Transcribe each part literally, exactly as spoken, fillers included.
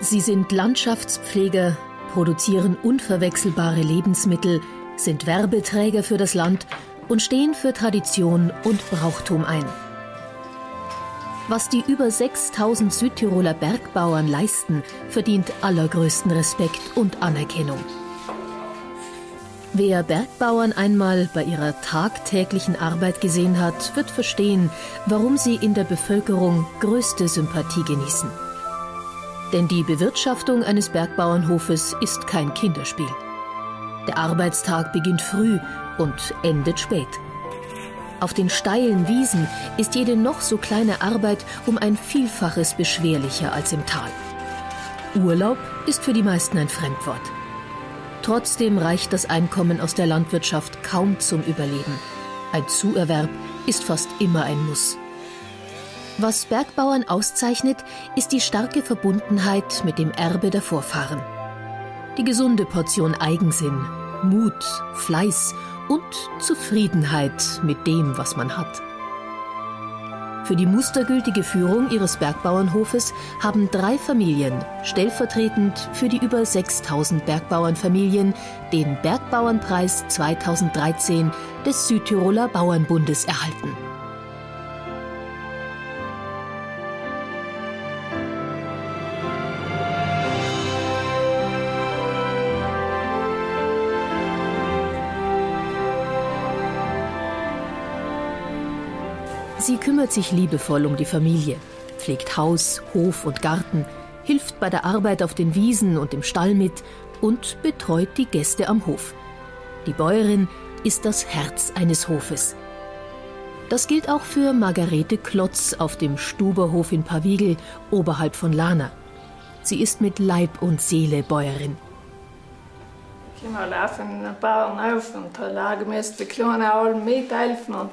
Sie sind Landschaftspfleger, produzieren unverwechselbare Lebensmittel, sind Werbeträger für das Land und stehen für Tradition und Brauchtum ein. Was die über sechstausend Südtiroler Bergbauern leisten, verdient allergrößten Respekt und Anerkennung. Wer Bergbauern einmal bei ihrer tagtäglichen Arbeit gesehen hat, wird verstehen, warum sie in der Bevölkerung größte Sympathie genießen. Denn die Bewirtschaftung eines Bergbauernhofes ist kein Kinderspiel. Der Arbeitstag beginnt früh und endet spät. Auf den steilen Wiesen ist jede noch so kleine Arbeit um ein Vielfaches beschwerlicher als im Tal. Urlaub ist für die meisten ein Fremdwort. Trotzdem reicht das Einkommen aus der Landwirtschaft kaum zum Überleben. Ein Zuerwerb ist fast immer ein Muss. Was Bergbauern auszeichnet, ist die starke Verbundenheit mit dem Erbe der Vorfahren. Die gesunde Portion Eigensinn, Mut, Fleiß und Zufriedenheit mit dem, was man hat. Für die mustergültige Führung ihres Bergbauernhofes haben drei Familien, stellvertretend für die über sechstausend Bergbauernfamilien, den Bergbauernpreis zweitausenddreizehn des Südtiroler Bauernbundes erhalten. Sie kümmert sich liebevoll um die Familie, pflegt Haus, Hof und Garten, hilft bei der Arbeit auf den Wiesen und im Stall mit und betreut die Gäste am Hof. Die Bäuerin ist das Herz eines Hofes. Das gilt auch für Margarete Klotz auf dem Stuberhof in Pawigel, oberhalb von Lana. Sie ist mit Leib und Seele Bäuerin. Ich komme laufen in den Bauern auf und habe müssen die Kleinen alle mithelfen. Und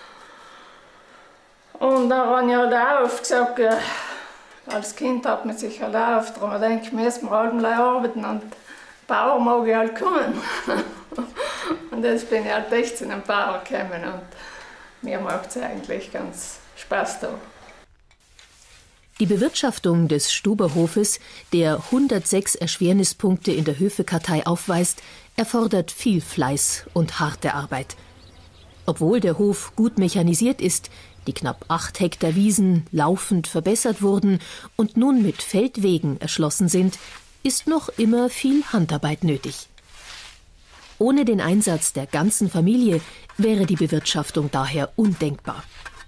Und dann habe ich halt auch gesagt, äh, als Kind hat man sich halt auch darum gedacht, müssen wir alle arbeiten und Bauer mag ich halt kommen. Und jetzt bin ich halt echt zu einem Bauer gekommen und mir macht es eigentlich ganz Spaß da. Die Bewirtschaftung des Stuberhofes, der hundertsechs Erschwernispunkte in der Höfekartei aufweist, erfordert viel Fleiß und harte Arbeit. Obwohl der Hof gut mechanisiert ist, die knapp acht Hektar Wiesen laufend verbessert wurden und nun mit Feldwegen erschlossen sind, ist noch immer viel Handarbeit nötig. Ohne den Einsatz der ganzen Familie wäre die Bewirtschaftung daher undenkbar.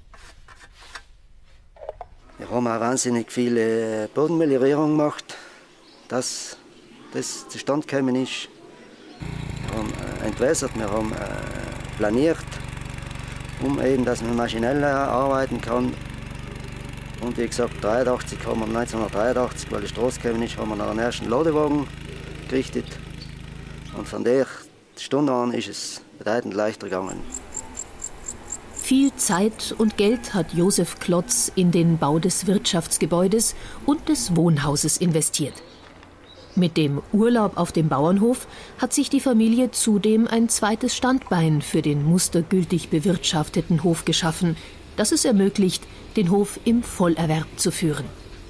Wir haben auch wahnsinnig viele Bodenmeliorierung gemacht, dass das zustande gekommen ist. Wir haben entwässert, wir haben planiert, um eben, dass man maschinell arbeiten kann. Und wie gesagt, dreiundachtzig haben wir, neunzehnhundertdreiundachtzig, weil die Straße gekommen ist, haben wir noch einen ersten Ladewagen gerichtet. Und von der Stunde an ist es bedeutend leichter gegangen. Viel Zeit und Geld hat Josef Klotz in den Bau des Wirtschaftsgebäudes und des Wohnhauses investiert. Mit dem Urlaub auf dem Bauernhof hat sich die Familie zudem ein zweites Standbein für den mustergültig bewirtschafteten Hof geschaffen, das es ermöglicht, den Hof im Vollerwerb zu führen.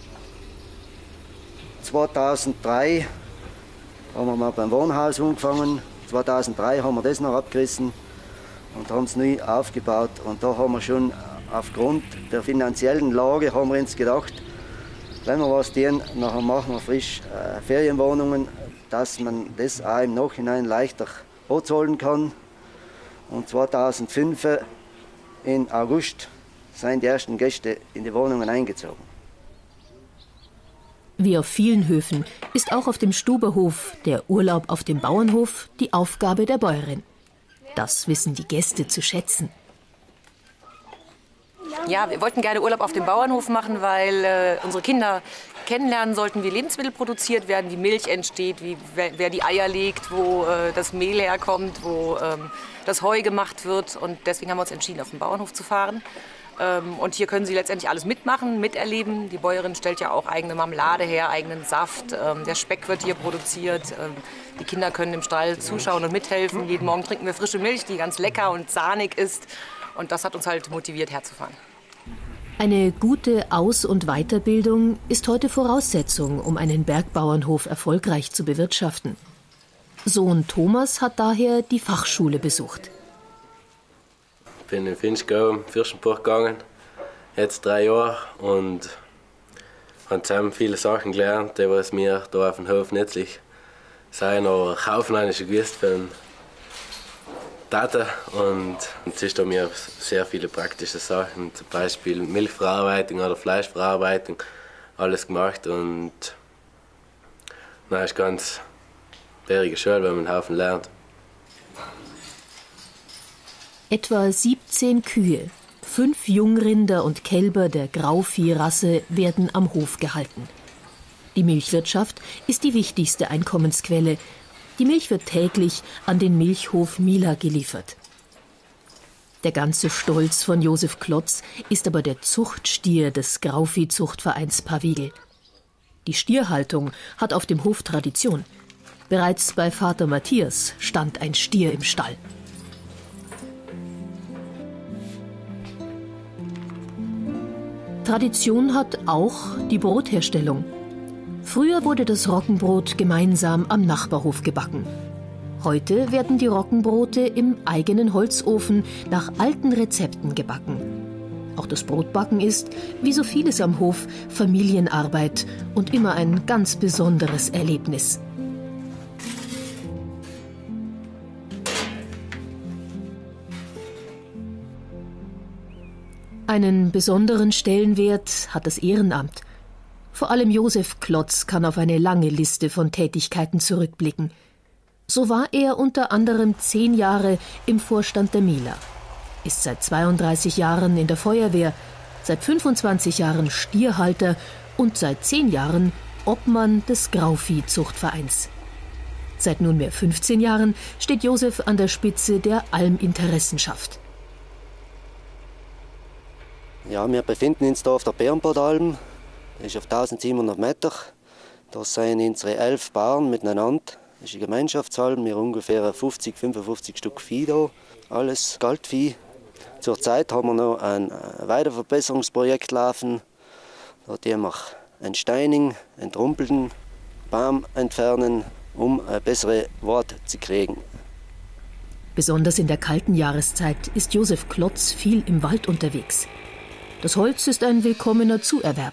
zweitausenddrei haben wir mal beim Wohnhaus angefangen. zweitausenddrei haben wir das noch abgerissen und haben es neu aufgebaut. Und da haben wir schon aufgrund der finanziellen Lage haben wir uns gedacht, wenn wir was tun, nachher machen wir frisch äh, Ferienwohnungen, dass man das auch im Nachhinein leichter bezahlen kann. Und zweitausendfünf, im August, sind die ersten Gäste in die Wohnungen eingezogen. Wie auf vielen Höfen ist auch auf dem Stuberhof der Urlaub auf dem Bauernhof die Aufgabe der Bäuerin. Das wissen die Gäste zu schätzen. Ja, wir wollten gerne Urlaub auf dem Bauernhof machen, weil äh, unsere Kinder kennenlernen sollten, wie Lebensmittel produziert werden, wie Milch entsteht, wie, wer, wer die Eier legt, wo äh, das Mehl herkommt, wo ähm, das Heu gemacht wird. Und deswegen haben wir uns entschieden, auf den Bauernhof zu fahren. Ähm, und hier können sie letztendlich alles mitmachen, miterleben. Die Bäuerin stellt ja auch eigene Marmelade her, eigenen Saft. Ähm, der Speck wird hier produziert. Ähm, die Kinder können im Stall zuschauen und mithelfen. Jeden Morgen trinken wir frische Milch, die ganz lecker und sahnig ist. Und das hat uns halt motiviert, herzufahren. Eine gute Aus- und Weiterbildung ist heute Voraussetzung, um einen Bergbauernhof erfolgreich zu bewirtschaften. Sohn Thomas hat daher die Fachschule besucht. Ich bin in Finchgau im Fürstenburg gegangen, jetzt drei Jahre, und habe zusammen viele Sachen gelernt, die was mir da auf dem Hof nützlich sind. Auch kaufmännische gewusst für den Tata, und es ist da mir sehr viele praktische Sachen, zum Beispiel Milchverarbeitung oder Fleischverarbeitung, alles gemacht, und na, ist ganz schwierige Schule, wenn man einen Haufen lernt. Etwa siebzehn Kühe, fünf Jungrinder und Kälber der Grauviehrasse werden am Hof gehalten. Die Milchwirtschaft ist die wichtigste Einkommensquelle. Die Milch wird täglich an den Milchhof Mila geliefert. Der ganze Stolz von Josef Klotz ist aber der Zuchtstier des Grauviehzuchtvereins Pawigel. Die Stierhaltung hat auf dem Hof Tradition. Bereits bei Vater Matthias stand ein Stier im Stall. Tradition hat auch die Brotherstellung. Früher wurde das Roggenbrot gemeinsam am Nachbarhof gebacken. Heute werden die Roggenbrote im eigenen Holzofen nach alten Rezepten gebacken. Auch das Brotbacken ist, wie so vieles am Hof, Familienarbeit und immer ein ganz besonderes Erlebnis. Einen besonderen Stellenwert hat das Ehrenamt. Vor allem Josef Klotz kann auf eine lange Liste von Tätigkeiten zurückblicken. So war er unter anderem zehn Jahre im Vorstand der Mila, ist seit zweiunddreißig Jahren in der Feuerwehr, seit fünfundzwanzig Jahren Stierhalter und seit zehn Jahren Obmann des Grauviehzuchtvereins. Seit nunmehr fünfzehn Jahren steht Josef an der Spitze der Alminteressenschaft. Ja, wir befinden uns hier auf der Bärenbodalm. Das ist auf tausendsiebenhundert Meter. Das sind unsere elf Bauern miteinander. Das ist eine Gemeinschaftsalm. Wir haben ungefähr fünfzig, fünfundfünfzig Stück Vieh hier. Alles Galtvieh. Zurzeit haben wir noch ein Weiterverbesserungsprojekt laufen. Da tun wir entsteinigen, entrumpeln, Baum entfernen, um eine bessere Wort zu kriegen. Besonders in der kalten Jahreszeit ist Josef Klotz viel im Wald unterwegs. Das Holz ist ein willkommener Zuerwerb.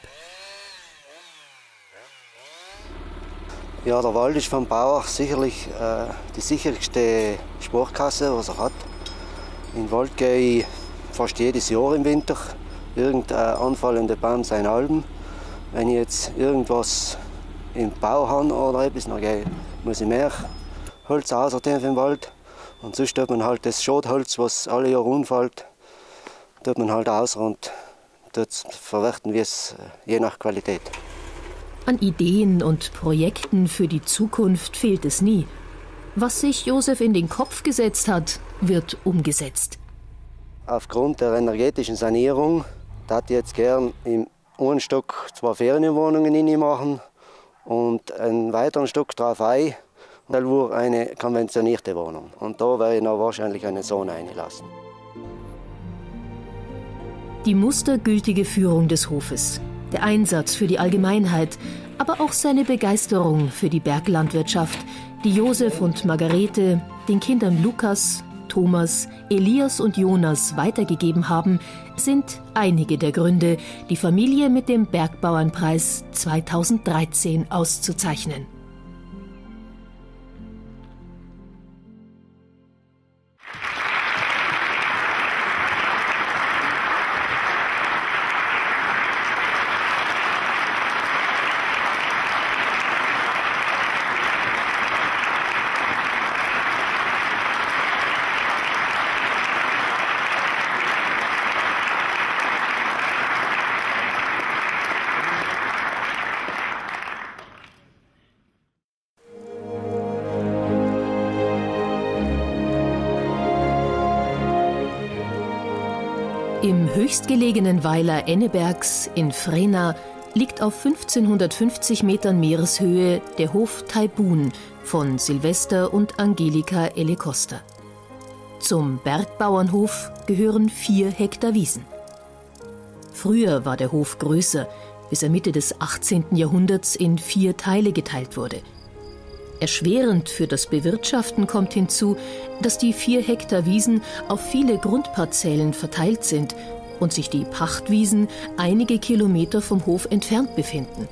Ja, der Wald ist vom Bauer sicherlich äh, die sicherste Sportkasse, was er hat. In den Wald gehe ich fast jedes Jahr im Winter. Irgendein anfallender Baum sein Alben. Wenn ich jetzt irgendwas im Bau habe oder etwas, dann gehe, muss ich mehr Holz aussortieren für den Wald. Und sonst tut man halt das Schotholz, was alle Jahre umfällt, tut man halt aus und dort verwerten wir es je nach Qualität. An Ideen und Projekten für die Zukunft fehlt es nie. Was sich Josef in den Kopf gesetzt hat, wird umgesetzt. Aufgrund der energetischen Sanierung würde ich jetzt gern im einen Stock zwei Ferienwohnungen machen und einen weiteren Stock drauf ein. Und dann wurde eine konventionierte Wohnung. Und da werde ich noch wahrscheinlich einen Sohn einlassen. Die mustergültige Führung des Hofes, der Einsatz für die Allgemeinheit, aber auch seine Begeisterung für die Berglandwirtschaft, die Josef und Margarete den Kindern Lukas, Thomas, Elias und Jonas weitergegeben haben, sind einige der Gründe, die Familie mit dem Bergbauernpreis zweitausenddreizehn auszuzeichnen. Im höchstgelegenen Weiler Ennebergs in Vrena liegt auf fünfzehnhundertfünfzig Metern Meereshöhe der Hof Taibun von Silvester und Angelika Elecosta. Zum Bergbauernhof gehören vier Hektar Wiesen. Früher war der Hof größer, bis er Mitte des achtzehnten Jahrhunderts in vier Teile geteilt wurde. Erschwerend für das Bewirtschaften kommt hinzu, dass die vier Hektar Wiesen auf viele Grundparzellen verteilt sind und sich die Pachtwiesen einige Kilometer vom Hof entfernt befinden.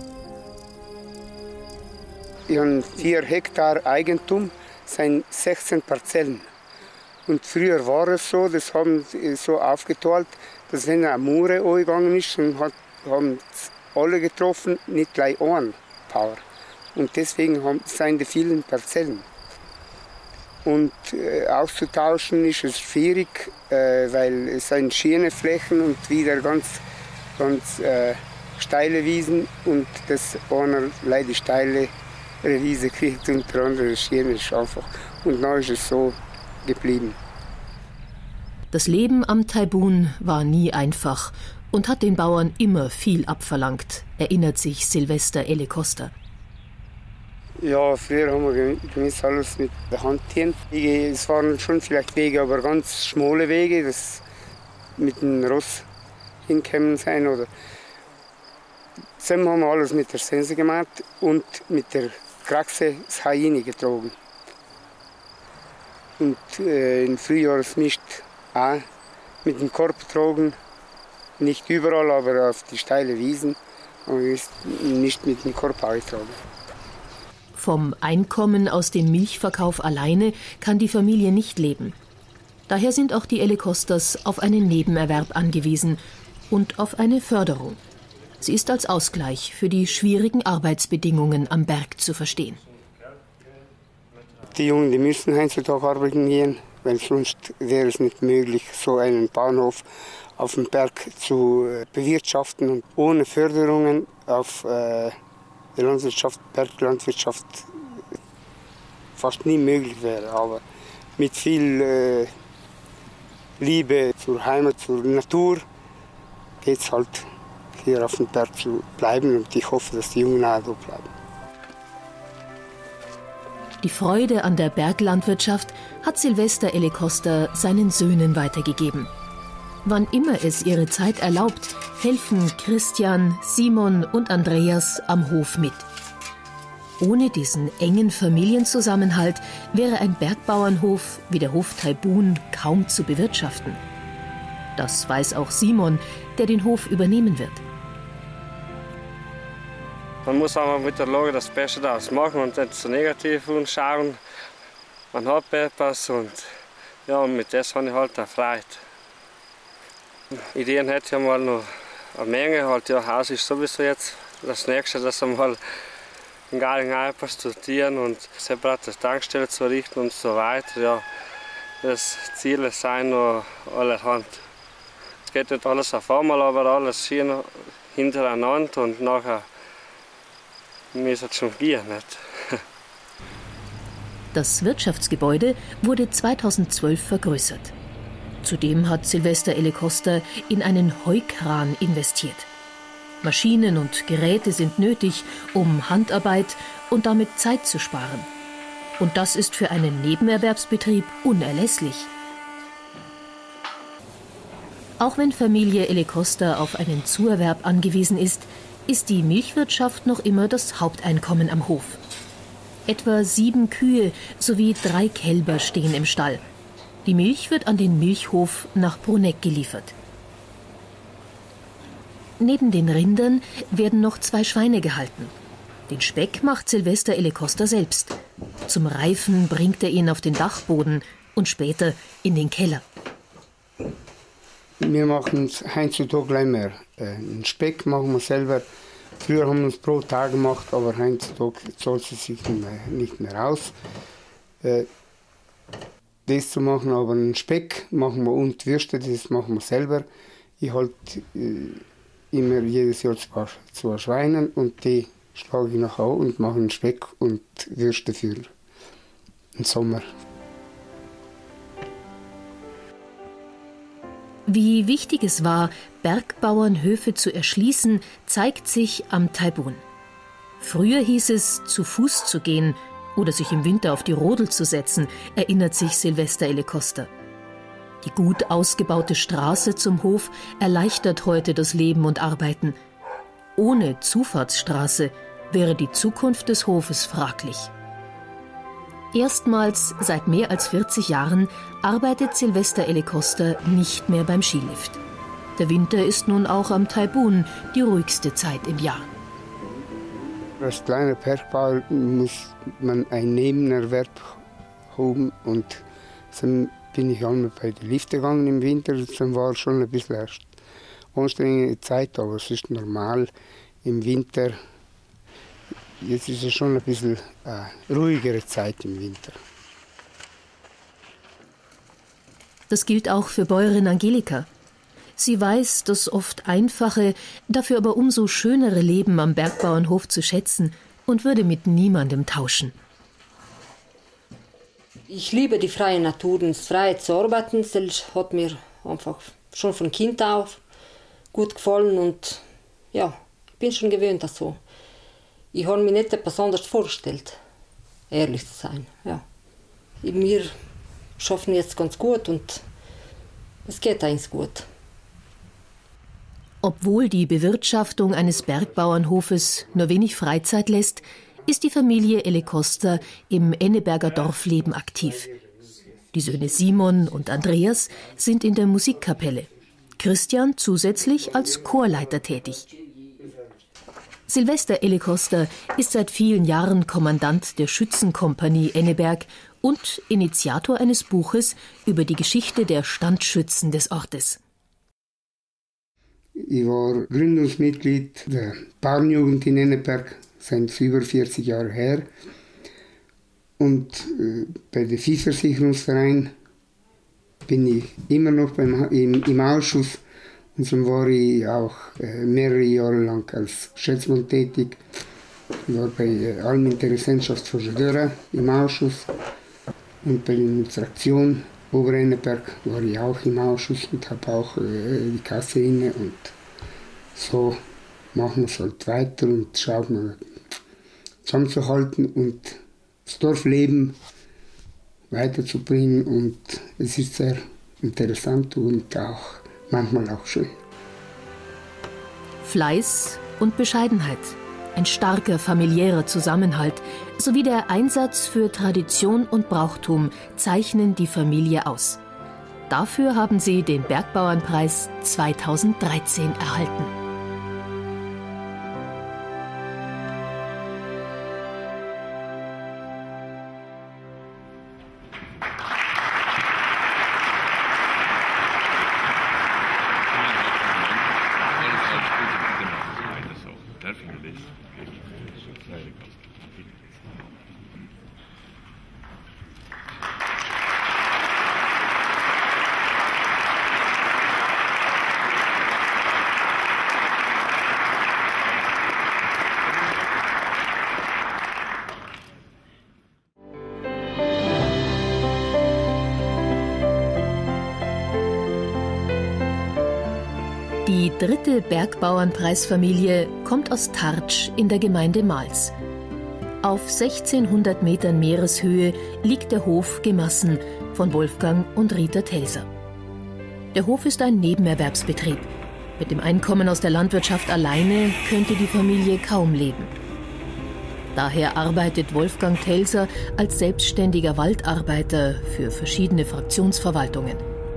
Wir haben vier Hektar Eigentum, sind sechzehn Parzellen. Und früher war es so, das haben sie so aufgeteilt, dass wenn eine Mure angegangen ist, dann hat, haben alle getroffen, nicht gleich ein Paar. Und deswegen haben, sind die vielen Parzellen. Und äh, auszutauschen ist es schwierig, äh, weil es sind schöne Flächen und wieder ganz, ganz äh, steile Wiesen. Und das einer leider die steile Wiese kriegt und der andere schöne ist einfach. Und dann ist es so geblieben. Das Leben am Taibun war nie einfach und hat den Bauern immer viel abverlangt, erinnert sich Silvester Elecosta. Ja, früher haben wir gewiss alles mit der Hand gehen. Es waren schon vielleicht Wege, aber ganz schmale Wege, das mit dem Ross hinkommen sein. Oder zusammen haben wir alles mit der Sense gemacht und mit der Kraxe das Haini getragen. Und äh, im Frühjahr das Mist auch mit dem Korb getragen. Nicht überall, aber auf die steile Wiesen. Aber nicht mit dem Korb getragen. Vom Einkommen aus dem Milchverkauf alleine kann die Familie nicht leben. Daher sind auch die Elecostas auf einen Nebenerwerb angewiesen und auf eine Förderung. Sie ist als Ausgleich für die schwierigen Arbeitsbedingungen am Berg zu verstehen. Die Jungen die müssen heutzutage arbeiten gehen, weil sonst wäre es nicht möglich, so einen Bauernhof auf dem Berg zu bewirtschaften. Und ohne Förderungen auf äh, die Landwirtschaft, Berglandwirtschaft fast nie möglich wäre. Aber mit viel äh, Liebe zur Heimat, zur Natur geht es halt, hier auf dem Berg zu bleiben. Und ich hoffe, dass die Jungen auch da bleiben. Die Freude an der Berglandwirtschaft hat Silvester Elecosta seinen Söhnen weitergegeben. Wann immer es ihre Zeit erlaubt, helfen Christian, Simon und Andreas am Hof mit. Ohne diesen engen Familienzusammenhalt wäre ein Bergbauernhof wie der Hof Taibun kaum zu bewirtschaften. Das weiß auch Simon, der den Hof übernehmen wird. Man muss aber mit der Lage das Beste daraus machen und nicht so negativ schauen. Man hat etwas und ja, mit das habe ich halt erfreut. Ideen hätte ich mal noch eine Menge. Halt, ja, Haus ist sowieso jetzt das Nächste, dass wir mal in Garing etwas studieren und separate Tankstelle zu errichten und so weiter. Ja, das Ziel sein nur allerhand. Es geht nicht alles auf einmal, aber alles schön hintereinander und nachher müssen es schon gehen. Nicht? Das Wirtschaftsgebäude wurde zweitausendzwölf vergrößert. Zudem hat Silvester Elecosta in einen Heukran investiert. Maschinen und Geräte sind nötig, um Handarbeit und damit Zeit zu sparen. Und das ist für einen Nebenerwerbsbetrieb unerlässlich. Auch wenn Familie Elecosta auf einen Zuerwerb angewiesen ist, ist die Milchwirtschaft noch immer das Haupteinkommen am Hof. Etwa sieben Kühe sowie drei Kälber stehen im Stall. Die Milch wird an den Milchhof nach Bruneck geliefert. Neben den Rindern werden noch zwei Schweine gehalten. Den Speck macht Silvester Elecosta selbst. Zum Reifen bringt er ihn auf den Dachboden und später in den Keller. Wir machen heutzutage gleich mehr. Den Speck machen wir selber. Früher haben wir es pro Tag gemacht, aber heutzutage zahlt es sich nicht mehr aus, das zu machen. Aber einen Speck machen wir und Würste, das machen wir selber. Ich halte immer jedes Jahr zwei, zwei Schweine und die schlage ich nachher an und mache einen Speck und Würste für den Sommer. Wie wichtig es war, Bergbauernhöfe zu erschließen, zeigt sich am Taibun. Früher hieß es, zu Fuß zu gehen oder sich im Winter auf die Rodel zu setzen, erinnert sich Silvester Elecosta. Die gut ausgebaute Straße zum Hof erleichtert heute das Leben und Arbeiten. Ohne Zufahrtsstraße wäre die Zukunft des Hofes fraglich. Erstmals seit mehr als vierzig Jahren arbeitet Silvester Ellekoster nicht mehr beim Skilift. Der Winter ist nun auch am Taibun die ruhigste Zeit im Jahr. Als kleiner Bergbauer muss man einen Nebenerwerb haben und dann bin ich einmal bei der Lifte gegangen im Winter. Das war schon ein bisschen eine anstrengende Zeit, aber es ist normal im Winter. Jetzt ist es schon ein bisschen eine ruhigere Zeit im Winter. Das gilt auch für Bäuerin Angelika. Sie weiß das oft einfache, dafür aber umso schönere Leben am Bergbauernhof zu schätzen und würde mit niemandem tauschen. Ich liebe die freie Natur, das freie zu arbeiten. Das hat mir einfach schon von Kind auf gut gefallen und ja, ich bin schon gewöhnt dazu. Ich habe mir nicht etwas anderes vorgestellt, ehrlich zu sein. Ja. Wir schaffen jetzt ganz gut und es geht eigentlich gut. Obwohl die Bewirtschaftung eines Bergbauernhofes nur wenig Freizeit lässt, ist die Familie Ellekoster im Enneberger Dorfleben aktiv. Die Söhne Simon und Andreas sind in der Musikkapelle, Christian zusätzlich als Chorleiter tätig. Silvester Ellekoster ist seit vielen Jahren Kommandant der Schützenkompanie Enneberg und Initiator eines Buches über die Geschichte der Standschützen des Ortes. Ich war Gründungsmitglied der Bauernjugend in Enneberg, sind über vierzig Jahre her. Und äh, bei dem Viehversicherungsverein bin ich immer noch beim, im, im Ausschuss. Und dann war ich auch äh, mehrere Jahre lang als Schätzmann tätig. Ich war bei der Alminteressenschaft von Schadöra im Ausschuss. Und bei der Fraktion Oberenneberg war ich auch im Ausschuss und habe auch äh, die Kasse inne. Und so machen wir es halt weiter und schauen wir zusammenzuhalten und das Dorfleben weiterzubringen. Und es ist sehr interessant und auch manchmal auch schön. Fleiß und Bescheidenheit, ein starker familiärer Zusammenhalt sowie der Einsatz für Tradition und Brauchtum zeichnen die Familie aus. Dafür haben sie den Bergbauernpreis zweitausenddreizehn erhalten. Die dritte Bergbauernpreisfamilie kommt aus Tartsch in der Gemeinde Mals. Auf sechzehnhundert Metern Meereshöhe liegt der Hof Gemassen von Wolfgang und Rita Telser. Der Hof ist ein Nebenerwerbsbetrieb. Mit dem Einkommen aus der Landwirtschaft alleine könnte die Familie kaum leben. Daher arbeitet Wolfgang Telser als selbstständiger Waldarbeiter für verschiedene Fraktionsverwaltungen.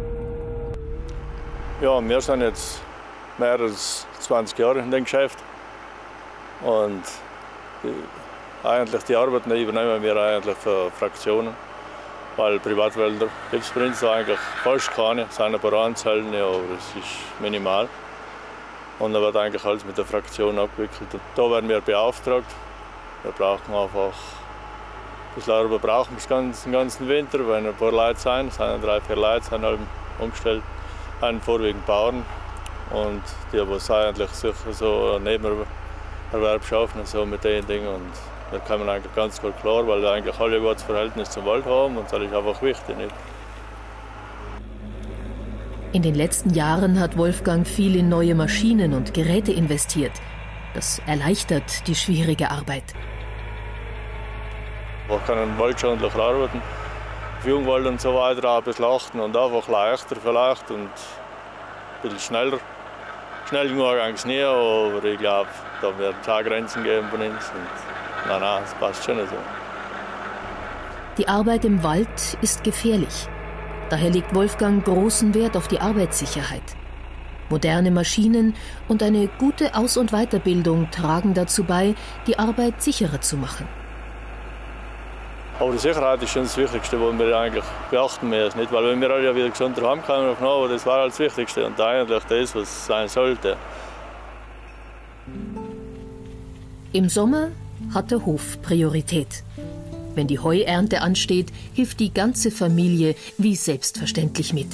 Ja, wir sind jetzt mehr als zwanzig Jahre in dem Geschäft und die, eigentlich die Arbeiten übernehmen wir eigentlich für Fraktionen, weil Privatwälder gibt es bei uns eigentlich fast keine, es sind ein paar Anzahlen, ja, aber es ist minimal. Und dann wird eigentlich alles mit der Fraktion abgewickelt. Und da werden wir beauftragt. Wir brauchen einfach ein bisschen Arbeit, brauchen wir den ganzen Winter, wenn ein paar Leute sind, es sind drei, vier Leute sind halt umgestellt, sind vorwiegend Bauern. Und die, die eigentlich sich so einen Nebenerwerb schaffen, so mit den Dingen. Und da kann man eigentlich ganz gut klar, weil eigentlich alle ein gutes Verhältnis zum Wald haben und das ist einfach wichtig. Nicht? In den letzten Jahren hat Wolfgang viel in neue Maschinen und Geräte investiert. Das erleichtert die schwierige Arbeit. Man kann waldschonlich arbeiten. auf Jungwald und so weiter auch ein bisschen achten und einfach leichter vielleicht und ein bisschen schneller. Schnell genug eigentlich nie, aber ich glaube, da wird es auch Grenzen geben von uns. Und nein, nein, das passt schon so. Die Arbeit im Wald ist gefährlich. Daher legt Wolfgang großen Wert auf die Arbeitssicherheit. Moderne Maschinen und eine gute Aus- und Weiterbildung tragen dazu bei, die Arbeit sicherer zu machen. Aber die Sicherheit ist schon das Wichtigste, was wir eigentlich beachten müssen. Nicht? Weil wenn wir alle wieder gesund daheim kommen, aber das war das Wichtigste und eigentlich das, was sein sollte. Im Sommer hat der Hof Priorität. Wenn die Heuernte ansteht, hilft die ganze Familie wie selbstverständlich mit.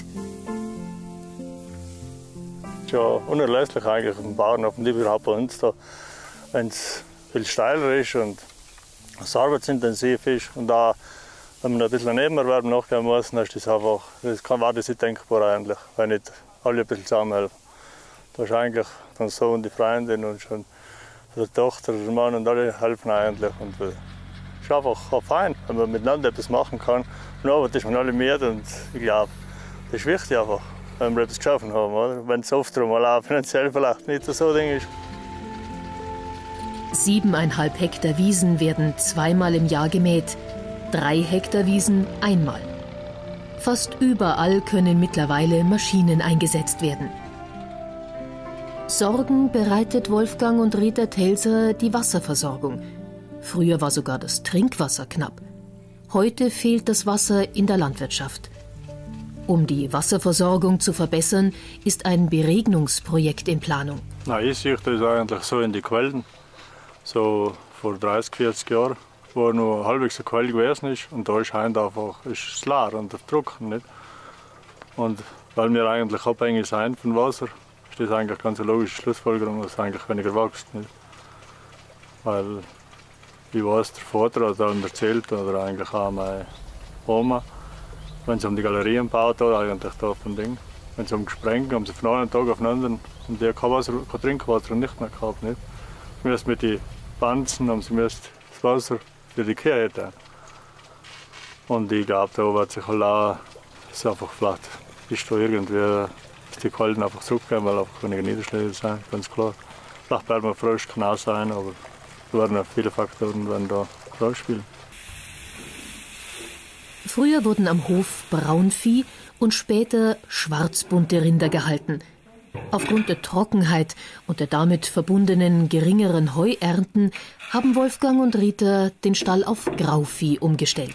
Es ist ja unerlässlich eigentlich im Bauernhof und überhaupt bei uns da, wenn es viel steiler ist und es arbeitsintensiv ist und da, wenn man ein bisschen Nebenerwerb nachgehen muss, dann ist das einfach, das kann, war das nicht denkbar eigentlich, wenn nicht alle ein bisschen zusammenhelfen. Da ist eigentlich der Sohn, die Freundin und schon die Tochter, der Mann und alle helfen eigentlich. Und es ist einfach auch fein, wenn man miteinander etwas machen kann. Und aber ist man alle mit und ich glaube, das ist wichtig einfach, wenn wir etwas geschaffen haben, oder? Wenn es oft mal auch finanziell vielleicht nicht so ein Ding ist. Siebeneinhalb Hektar Wiesen werden zweimal im Jahr gemäht, drei Hektar Wiesen einmal. Fast überall können mittlerweile Maschinen eingesetzt werden. Sorgen bereitet Wolfgang und Rita Telser die Wasserversorgung. Früher war sogar das Trinkwasser knapp. Heute fehlt das Wasser in der Landwirtschaft. Um die Wasserversorgung zu verbessern, ist ein Beregnungsprojekt in Planung. Na, ich sehe das eigentlich so in die Quellen. So vor dreißig, vierzig Jahren, wo nur halbwegs eine Quelle gewesen ist. Und da ist einfach ist es leer und der Druck nicht. Und weil wir eigentlich abhängig sind vom Wasser, ist das eigentlich ganz eine logische Schlussfolgerung, dass es eigentlich weniger wächst. Nicht? Weil ich weiß, der Vater hat dann erzählt, oder eigentlich auch meine Oma, wenn sie um die Galerien gebaut hat, eigentlich da auf dem Ding. Wenn sie um gesprengt haben sie von einem Tag auf den anderen und die kein, Wasser, kein Trinkwasser nicht mehr gehabt. Nicht? Sie müssen mit den Panzen haben sie müssen das Wasser für die Kühe haben. Und ich glaube, da wird sich halt auch, ist einfach vielleicht ist da irgendwie, dass die Kalten einfach zurückgehen, weil einfach weniger Niederschläge sind, ganz klar. Vielleicht bleibt man frisch, kann auch sein, aber da werden auch viele Faktoren werden da eine Rolle spielen. Früher wurden am Hof Braunvieh und später schwarzbunte Rinder gehalten. Aufgrund der Trockenheit und der damit verbundenen geringeren Heuernten haben Wolfgang und Rita den Stall auf Grauvieh umgestellt.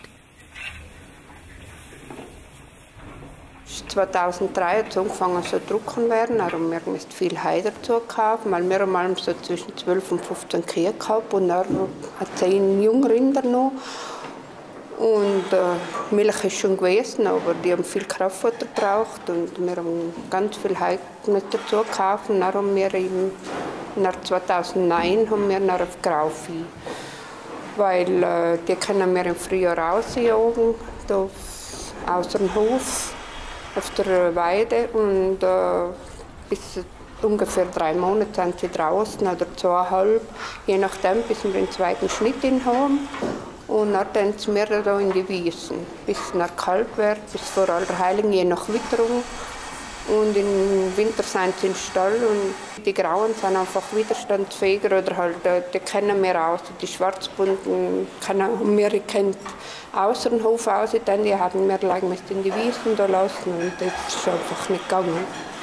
zweitausenddrei hat es angefangen zu drucken werden, darum haben wir viel Heu dazu gekauft, weil wir haben so zwischen zwölf und fünfzehn Kühe gehabt und dann hat zehn Jungrinder noch. Und äh, Milch ist schon gewesen, aber die haben viel Kraftfutter gebraucht und wir haben ganz viel Heu mit dazu gekauft. Und dann haben wir im zweitausendneun haben wir dann auf Grauvieh, weil äh, die können wir im Frühjahr rausjagen, da außer dem Hof, auf der Weide und äh, bis ungefähr drei Monate sind sie draußen oder zweieinhalb, je nachdem, bis wir den zweiten Schnitt hin haben. Und dann sind wir da in die Wiesen, bis es kalt wird, bis vor Allerheiligen, je nach Witterung. Und im Winter sind sie im Stall und die Grauen sind einfach widerstandsfähiger oder halt, die kennen wir aus. Die Schwarzbunten haben wir gekannt außer dem Hof aus, dann die haben wir lange in die Wiesen da lassen und das ist einfach nicht gegangen.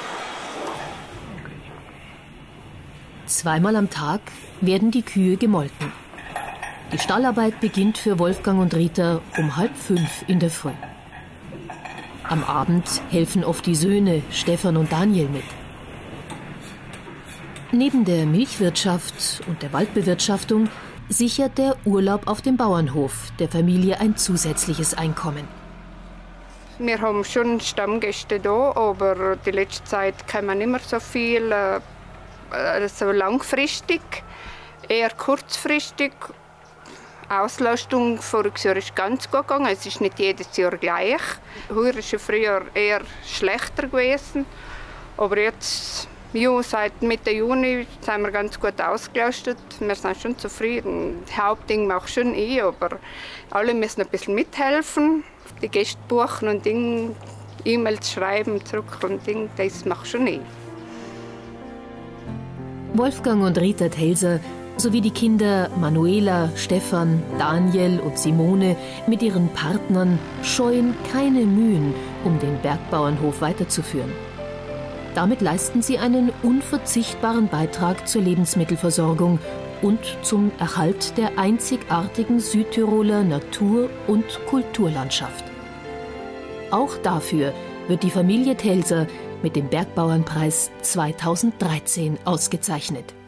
Zweimal am Tag werden die Kühe gemolken. Die Stallarbeit beginnt für Wolfgang und Rita um halb fünf in der Früh. Am Abend helfen oft die Söhne Stefan und Daniel mit. Neben der Milchwirtschaft und der Waldbewirtschaftung sichert der Urlaub auf dem Bauernhof der Familie ein zusätzliches Einkommen. Wir haben schon Stammgäste da, aber die letzte Zeit kann man nicht mehr so viel, äh, so langfristig, eher kurzfristig. Auslastung voriges Jahr ist ganz gut gegangen. Es ist nicht jedes Jahr gleich. Heuer ist ja früher eher schlechter gewesen. Aber jetzt Ja, seit Mitte Juni sind wir ganz gut ausgelastet. Wir sind schon zufrieden. Das Hauptding mache schon ich, aber alle müssen ein bisschen mithelfen. Die Gäste buchen und Ding, E-Mails schreiben, zurück und Ding, das mache schon ich. Wolfgang und Rita Telser sowie die Kinder Manuela, Stefan, Daniel und Simone mit ihren Partnern scheuen keine Mühen, um den Bergbauernhof weiterzuführen. Damit leisten sie einen unverzichtbaren Beitrag zur Lebensmittelversorgung und zum Erhalt der einzigartigen Südtiroler Natur- und Kulturlandschaft. Auch dafür wird die Familie Telser mit dem Bergbauernpreis zweitausenddreizehn ausgezeichnet.